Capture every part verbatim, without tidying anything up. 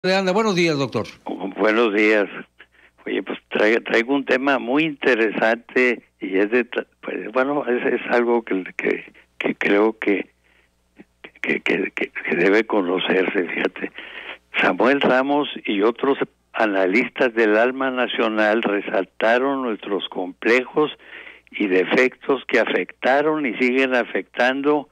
Anda, buenos días, doctor. Buenos días. Oye, pues traigo, traigo un tema muy interesante y es de, pues, bueno, es, es algo que, que, que creo que que, que, que que debe conocerse, fíjate. Samuel Ramos y otros analistas del alma nacional resaltaron nuestros complejos y defectos que afectaron y siguen afectando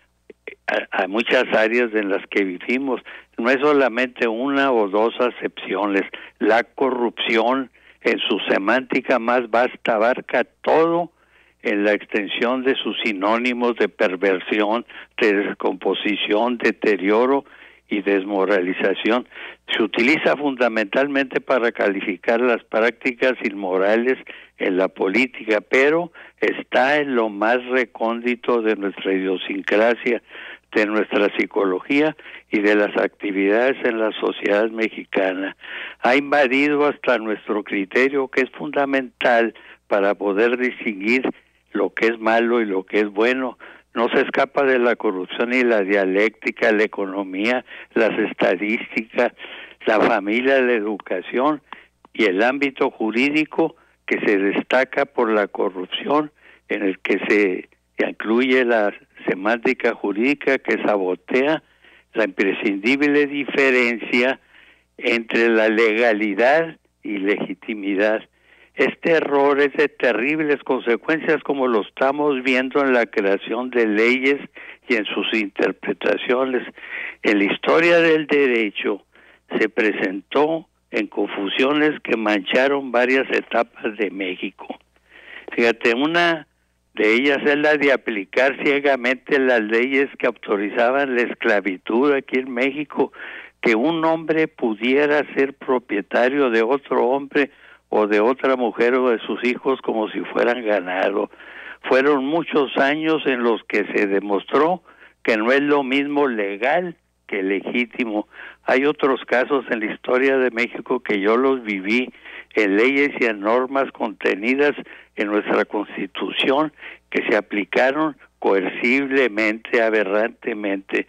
a, a muchas áreas en las que vivimos. No es solamente una o dos acepciones. La corrupción, en su semántica más vasta, abarca todo en la extensión de sus sinónimos de perversión, de descomposición, deterioro y desmoralización. Se utiliza fundamentalmente para calificar las prácticas inmorales en la política, pero está en lo más recóndito de nuestra idiosincrasia, de nuestra psicología y de las actividades en la sociedad mexicana. Ha invadido hasta nuestro criterio, que es fundamental para poder distinguir lo que es malo y lo que es bueno. No se escapa de la corrupción y la dialéctica, la economía, las estadísticas, la familia, la educación y el ámbito jurídico, que se destaca por la corrupción, en el que se incluye la semántica jurídica que sabotea la imprescindible diferencia entre la legalidad y legitimidad. Este error es de terribles consecuencias, como lo estamos viendo en la creación de leyes y en sus interpretaciones. En la historia del derecho se presentó en confusiones que mancharon varias etapas de México. Fíjate, una de ellas es la de aplicar ciegamente las leyes que autorizaban la esclavitud aquí en México, que un hombre pudiera ser propietario de otro hombre o de otra mujer o de sus hijos como si fueran ganado. Fueron muchos años en los que se demostró que no es lo mismo legal que legítimo. Hay otros casos en la historia de México que yo los viví, en leyes y en normas contenidas en nuestra Constitución que se aplicaron coerciblemente, aberrantemente.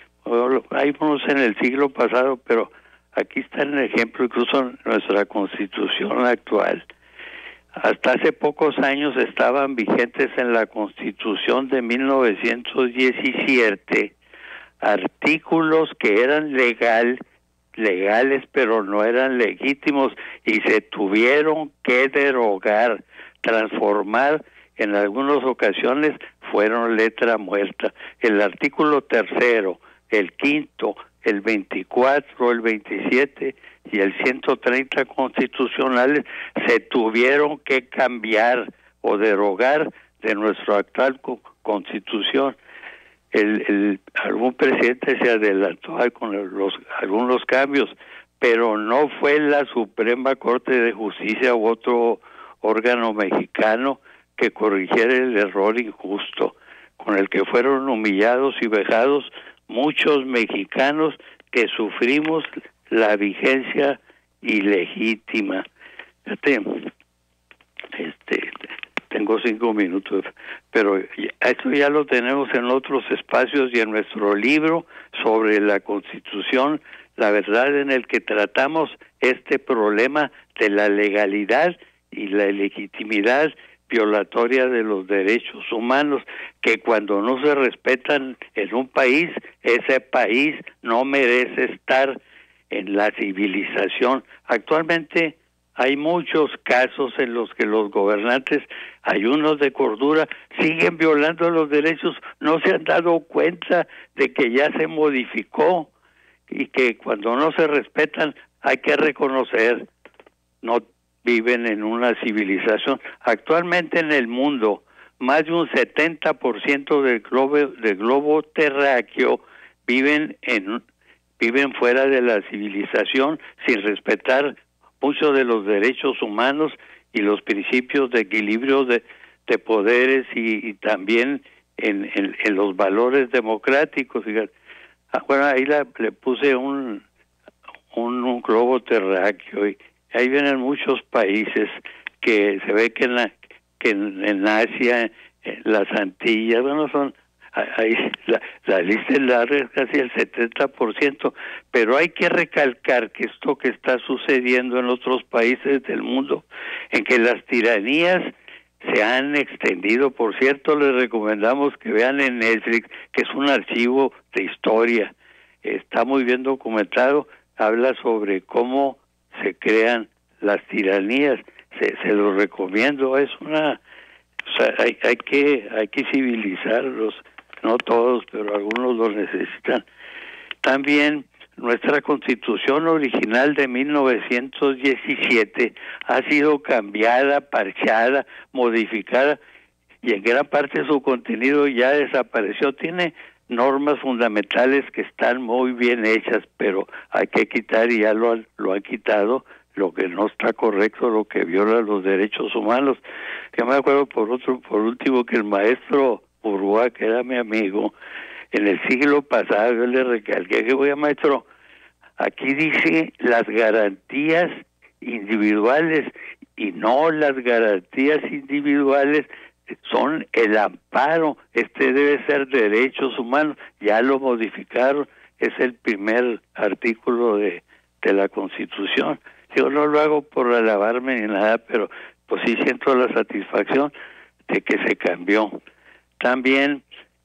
Hay unos en el siglo pasado, pero aquí está el ejemplo incluso en nuestra Constitución actual. Hasta hace pocos años estaban vigentes en la Constitución de mil novecientos diecisiete artículos que eran legal, legales, pero no eran legítimos y se tuvieron que derogar, transformar. En algunas ocasiones fueron letra muerta. El artículo tercero, el quinto, el veinticuatro, el veintisiete y el ciento treinta constitucionales se tuvieron que cambiar o derogar de nuestra actual Constitución. El, el, algún presidente se adelantó con los, algunos cambios, pero no fue la Suprema Corte de Justicia u otro órgano mexicano que corrigiera el error injusto con el que fueron humillados y vejados muchos mexicanos que sufrimos la vigencia ilegítima. Este, este, tengo cinco minutos, pero esto ya lo tenemos en otros espacios y en nuestro libro sobre la Constitución, la verdad, en el que tratamos este problema de la legalidad y la legitimidad violatoria de los derechos humanos, que cuando no se respetan en un país, ese país no merece estar en la civilización. Actualmente hay muchos casos en los que los gobernantes, ayunos de cordura, siguen violando los derechos, no se han dado cuenta de que ya se modificó y que cuando no se respetan hay que reconocer, no viven en una civilización. Actualmente en el mundo, más de un setenta por ciento del globo, del globo terráqueo viven en viven fuera de la civilización sin respetar muchos de los derechos humanos y los principios de equilibrio de, de poderes y, y también en, en, en los valores democráticos. Bueno, ahí la, le puse un, un, un globo terráqueo y ahí vienen muchos países que se ve que en, la, que en, en Asia, en las Antillas, bueno, son ahí la, la lista es larga, es casi el setenta por ciento, pero hay que recalcar que esto que está sucediendo en otros países del mundo, en que las tiranías se han extendido. Por cierto, les recomendamos que vean en Netflix, que es un archivo de historia, está muy bien documentado, habla sobre cómo se crean las tiranías, se, se lo recomiendo, es una, o sea, hay, hay que, hay que civilizarlos, no todos, pero algunos lo necesitan. También nuestra Constitución original de mil novecientos diecisiete ha sido cambiada, parchada, modificada, y en gran parte su contenido ya desapareció. Tiene normas fundamentales que están muy bien hechas, pero hay que quitar, y ya lo han, lo han quitado, lo que no está correcto, lo que viola los derechos humanos. Yo me acuerdo por otro, por último, que el maestro Urúa, que era mi amigo, en el siglo pasado, yo le recalqué que, oye, maestro, aquí dice las garantías individuales, y no, las garantías individuales son el amparo, este debe ser derechos humanos, ya lo modificaron, es el primer artículo de, de la Constitución. Yo no lo hago por alabarme ni nada, pero pues sí siento la satisfacción de que se cambió. También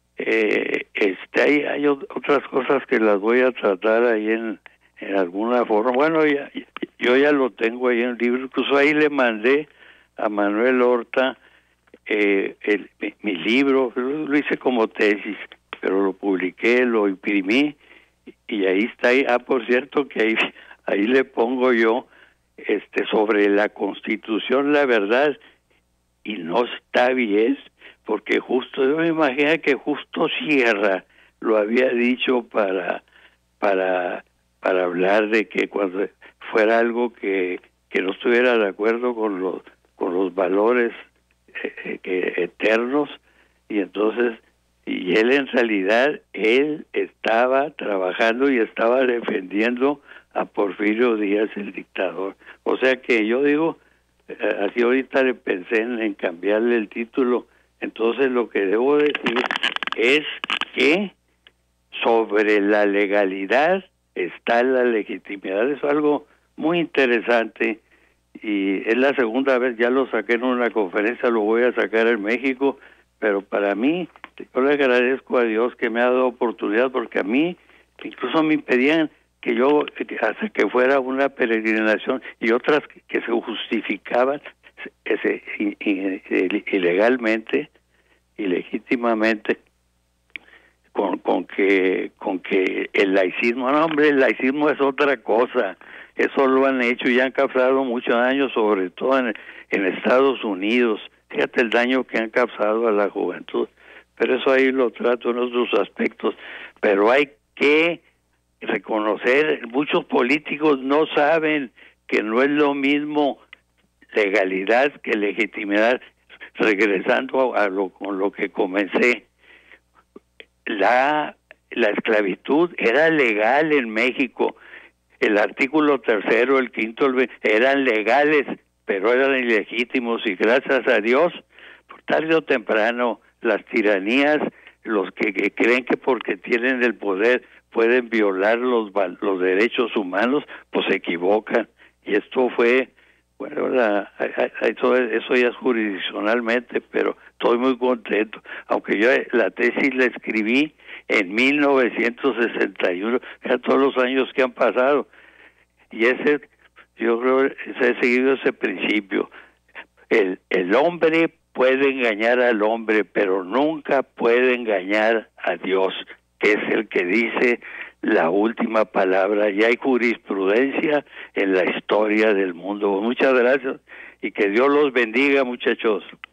eh, este, hay, hay otras cosas que las voy a tratar ahí en, en alguna forma. Bueno, ya, yo ya lo tengo ahí en el libro, incluso ahí le mandé a Manuel Horta eh, el, mi, mi libro, lo hice como tesis, pero lo publiqué, lo imprimí, y ahí está. Ahí. Ah, por cierto, que ahí, ahí le pongo yo este sobre la Constitución, la verdad, y no está bien, porque justo, yo me imagino que justo Sierra lo había dicho para para para hablar de que cuando fuera algo que, que no estuviera de acuerdo con los con los valores eh, que, eternos, y entonces, y él en realidad, él estaba trabajando y estaba defendiendo a Porfirio Díaz, el dictador. O sea que yo digo, eh, así ahorita le pensé en, en cambiarle el título. Entonces lo que debo decir es que sobre la legalidad está la legitimidad. Es algo muy interesante, y es la segunda vez, ya lo saqué en una conferencia, lo voy a sacar en México, pero para mí, yo le agradezco a Dios que me ha dado oportunidad, porque a mí, incluso me impedían que yo, hasta que fuera una peregrinación, y otras que se justificaban ese, ilegalmente, ilegítimamente, con, con que con que el laicismo, no, hombre, el laicismo es otra cosa. Eso lo han hecho y han causado mucho daño, sobre todo en, en Estados Unidos. Fíjate el daño que han causado a la juventud, pero eso ahí lo trato en otros aspectos. Pero hay que reconocer, muchos políticos no saben que no es lo mismo legalidad que legitimidad. Regresando a lo con lo que comencé, la la esclavitud era legal en México. El artículo tercero, el quinto, el veinte, eran legales, pero eran ilegítimos, y gracias a Dios, por tarde o temprano, las tiranías, los que, que creen que porque tienen el poder pueden violar los los derechos humanos, pues se equivocan. Y esto fue, bueno, la, eso, eso ya es jurisdiccionalmente, pero estoy muy contento, aunque yo la tesis la escribí en mil novecientos sesenta y uno, ya todos los años que han pasado, y ese, yo creo, he seguido ese principio. El, el hombre puede engañar al hombre, pero nunca puede engañar a Dios, que es el que dice la última palabra, y hay jurisprudencia en la historia del mundo. Muchas gracias, y que Dios los bendiga, muchachos.